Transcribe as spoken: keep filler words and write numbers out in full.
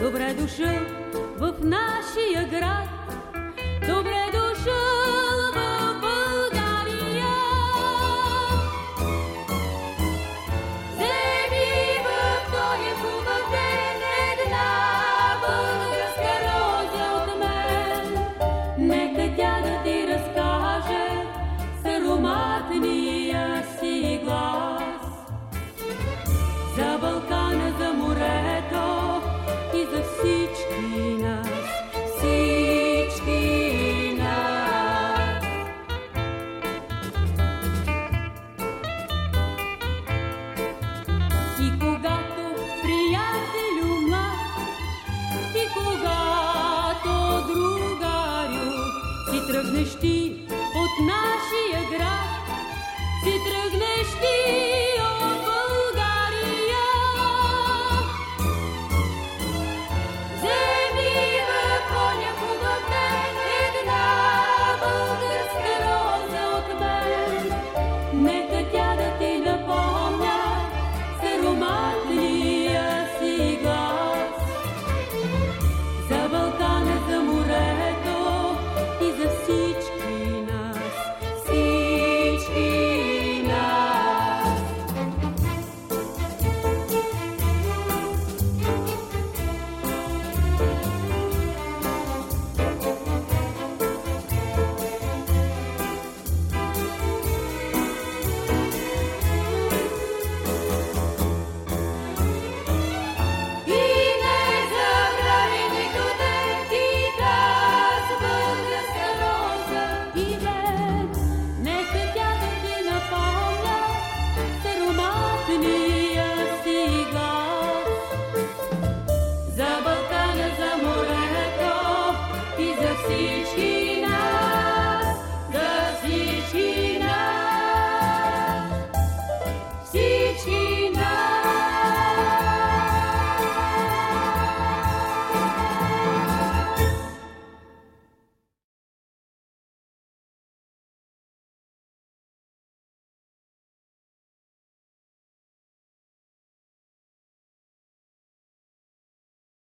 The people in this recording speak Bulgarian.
Добре дошъл в нашия град, добре дошъл в България. Вземи в този хубав ден една българска роза от мен. Нека тя да ти разкаже с ароматния си глас за Балкана, за морето и за всички нас, всички нас. И когато, приятелю млад, и когато, другарю, си тръгнеш ти